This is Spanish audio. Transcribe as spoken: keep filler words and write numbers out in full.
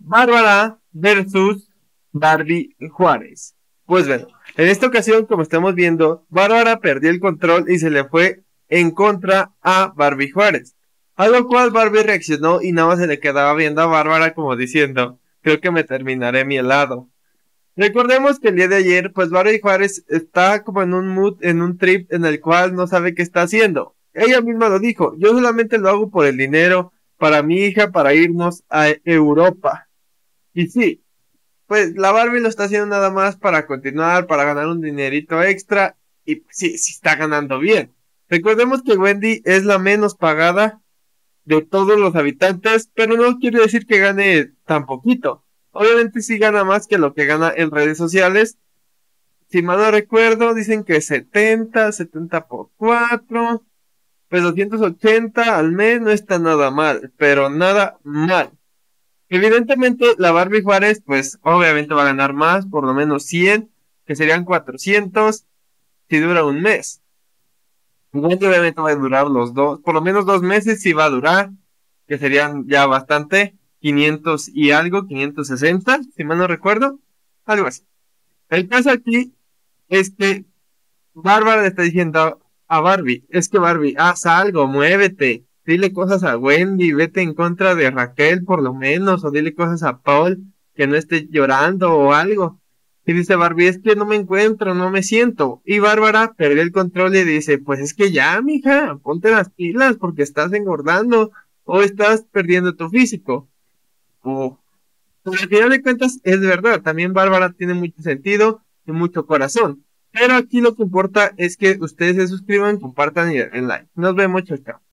Bárbara versus Barbie Juárez. Pues bueno, en esta ocasión, como estamos viendo, Bárbara perdió el control y se le fue en contra a Barbie Juárez. A lo cual Barbie reaccionó y nada más se le quedaba viendo a Bárbara como diciendo, creo que me terminaré mi helado. Recordemos que el día de ayer, pues Barbie Juárez está como en un mood, en un trip en el cual no sabe qué está haciendo. Ella misma lo dijo, yo solamente lo hago por el dinero, para mi hija, para irnos a Europa. Y sí, pues la Barbie lo está haciendo nada más para continuar, para ganar un dinerito extra. Y pues, sí, sí está ganando bien. Recordemos que Wendy es la menos pagada de todos los habitantes, pero no quiere decir que gane tan poquito. Obviamente sí gana más que lo que gana en redes sociales. Si mal no recuerdo, dicen que setenta, setenta por cuatro, pues doscientos ochenta al mes no está nada mal, pero nada mal. Evidentemente, la Barbie Juárez, pues obviamente va a ganar más, por lo menos cien, que serían cuatrocientos si dura un mes. Igualmente, obviamente va a durar los dos, por lo menos dos meses si va a durar, que serían ya bastante, quinientos y algo, quinientos sesenta, si mal no recuerdo, algo así. El caso aquí es que Bárbara le está diciendo a Barbie, es que Barbie, haz algo, muévete, dile cosas a Wendy, vete en contra de Raquel por lo menos, o dile cosas a Paul, que no esté llorando o algo. Y dice Barbie, es que no me encuentro, no me siento. Y Bárbara perdió el control y dice, pues es que ya, mija, ponte las pilas porque estás engordando o estás perdiendo tu físico. O, pues al final de cuentas es verdad, también Bárbara tiene mucho sentido y mucho corazón. Pero aquí lo que importa es que ustedes se suscriban, compartan y den like. Nos vemos, chao, chao.